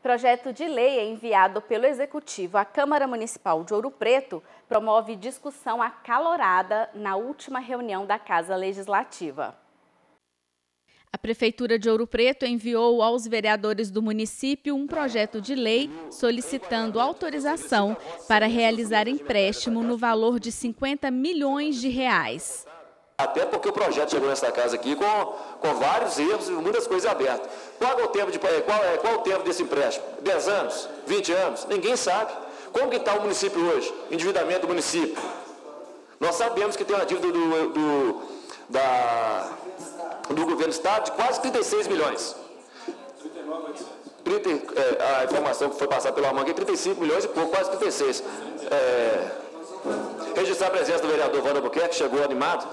Projeto de lei enviado pelo Executivo à Câmara Municipal de Ouro Preto promove discussão acalorada na última reunião da Casa Legislativa. A Prefeitura de Ouro Preto enviou aos vereadores do município um projeto de lei solicitando autorização para realizar empréstimo no valor de 50 milhões de reais. Até porque o projeto chegou nessa casa aqui com vários erros e muitas coisas abertas. Qual é o tempo desse empréstimo? 10 anos? 20 anos? Ninguém sabe. Como que está o município hoje? Endividamento do município. Nós sabemos que tem uma dívida do governo do estado de quase 36 milhões. 39.800. A informação que foi passada pela manga é 35 milhões e pouco, quase 36. Registrar a presença do vereador Wanda Albuquerque, que chegou animado.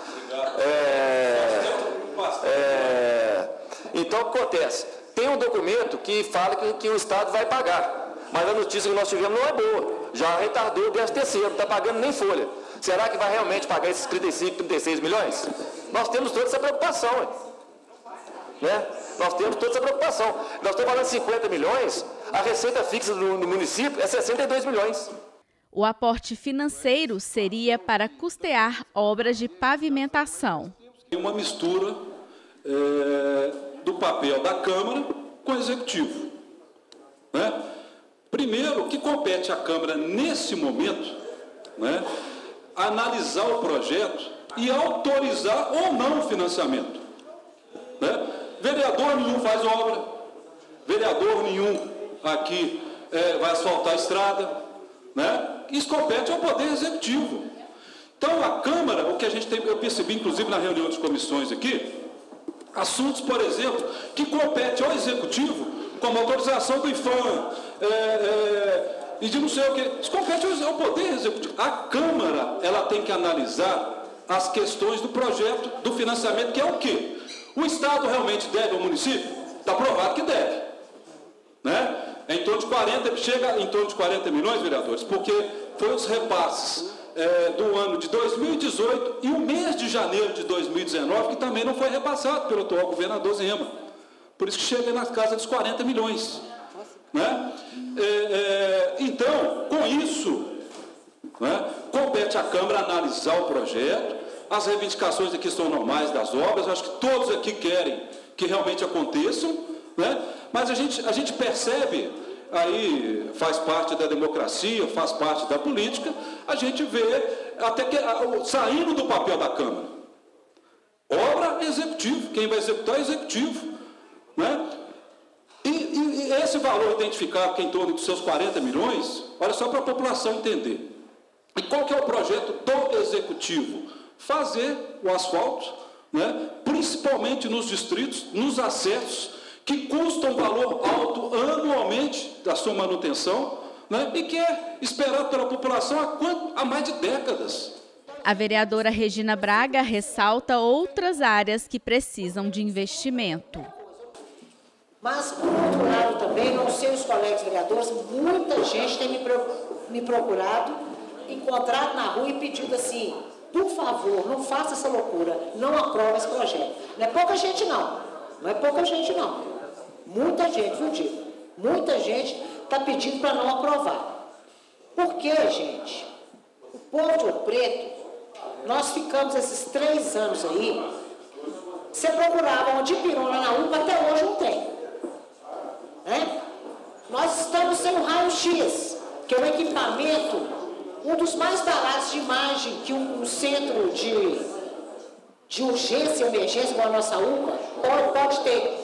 Então, o que acontece? Tem um documento que fala que o Estado vai pagar, mas a notícia que nós tivemos não é boa. Já retardou o 13º, não está pagando nem folha. Será que vai realmente pagar esses 35, 36 milhões? Nós temos toda essa preocupação, né? Nós temos toda essa preocupação. Nós estamos falando de 50 milhões, a receita fixa do município é 62 milhões. O aporte financeiro seria para custear obras de pavimentação. Uma mistura do papel da Câmara com o Executivo, né? Primeiro, que compete à Câmara, nesse momento, né, analisar o projeto e autorizar ou não o financiamento, né? Vereador nenhum faz obra, vereador nenhum aqui vai asfaltar a estrada, né? Isso compete ao Poder Executivo. Então, a Câmara, o que a gente tem, eu percebi, inclusive, na reunião de comissões aqui, assuntos, por exemplo, que compete ao Executivo, como a autorização do IFAM, e de não sei o quê. Isso compete ao Poder Executivo. A Câmara, ela tem que analisar as questões do projeto, do financiamento, que é o quê? O Estado realmente deve ao município? Está provado que deve, né? Chega em torno de 40 milhões, vereadores, porque foi os repasses do ano de 2018 e o mês de janeiro de 2019, que também não foi repassado pelo atual governador Zema. Por isso que chega na casa dos 40 milhões. Né? Então, com isso, né, compete à Câmara analisar o projeto, as reivindicações aqui são normais das obras, acho que todos aqui querem que realmente aconteçam, né? Mas a gente percebe, aí faz parte da democracia, faz parte da política, a gente vê até que saindo do papel da Câmara. Obra executivo, quem vai executar é executivo, né? E esse valor identificado, que é em torno dos seus 40 milhões, olha só para a população entender. E qual que é o projeto do executivo? Fazer o asfalto, né? Principalmente nos distritos, nos acessos, que custam um valor alto anualmente da sua manutenção, né? E que é esperado pela população há mais de décadas. A vereadora Regina Braga ressalta outras áreas que precisam de investimento. Mas, por outro lado também, não sei os colegas vereadores, muita gente tem me procurado, encontrado na rua e pedido assim, por favor, não faça essa loucura, não aprova esse projeto. Não é pouca gente não, não é pouca gente não. Muita gente, viu, Diego? Muita gente está pedindo para não aprovar. Por quê, gente? O povo de Ouro Preto, nós ficamos esses 3 anos aí, você procurava uma dipirona na UPA, até hoje não tem. Né? Nós estamos sem o raio-x, que é um equipamento, um dos mais baratos de imagem que um centro de urgência e emergência, como a nossa UPA, pode ter.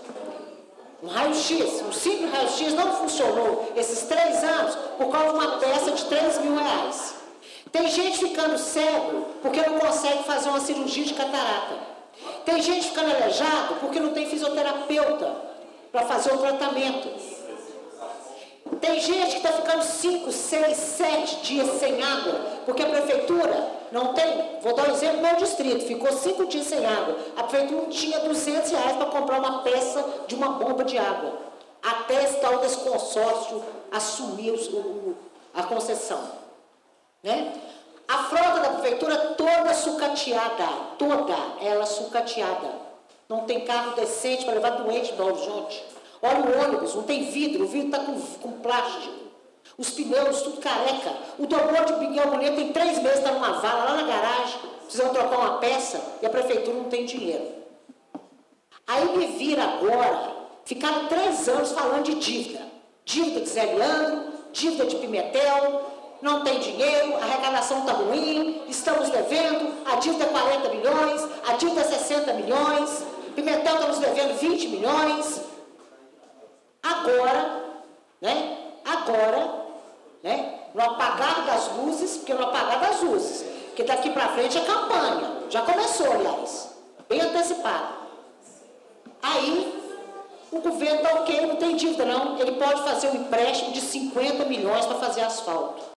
Um raio-x, um simples raio-x não funcionou esses 3 anos por causa de uma peça de 3 mil reais. Tem gente ficando cego porque não consegue fazer uma cirurgia de catarata. Tem gente ficando aleijado porque não tem fisioterapeuta para fazer o tratamento. Tem gente que está ficando 5, 6, 7 dias sem água, porque a prefeitura não tem, vou dar um exemplo do meu distrito, ficou 5 dias sem água. A prefeitura não tinha R$200 para comprar uma peça de uma bomba de água. Até esse tal desse consórcio assumir a concessão. Né? A frota da prefeitura toda sucateada, toda ela sucateada. Não tem carro decente para levar doente do Horizonte. Olha o ônibus, não tem vidro, o vidro está com plástico. Os pneus, tudo careca. O dobor de Miguel Moreira tem 3 meses, está numa vala lá na garagem, precisam trocar uma peça e a prefeitura não tem dinheiro. Aí me vira agora, ficaram 3 anos falando de dívida. Dívida de Zé Leandro, dívida de Pimentel, não tem dinheiro, a arrecadação está ruim, estamos devendo, a dívida é 40 milhões, a dívida é 60 milhões, Pimentel está nos devendo 20 milhões. Agora, no apagar das luzes, porque no apagar das luzes, porque daqui para frente é campanha, já começou, aliás, bem antecipado. Aí, o governo dá ok, não tem dívida não, ele pode fazer um empréstimo de 50 milhões para fazer asfalto.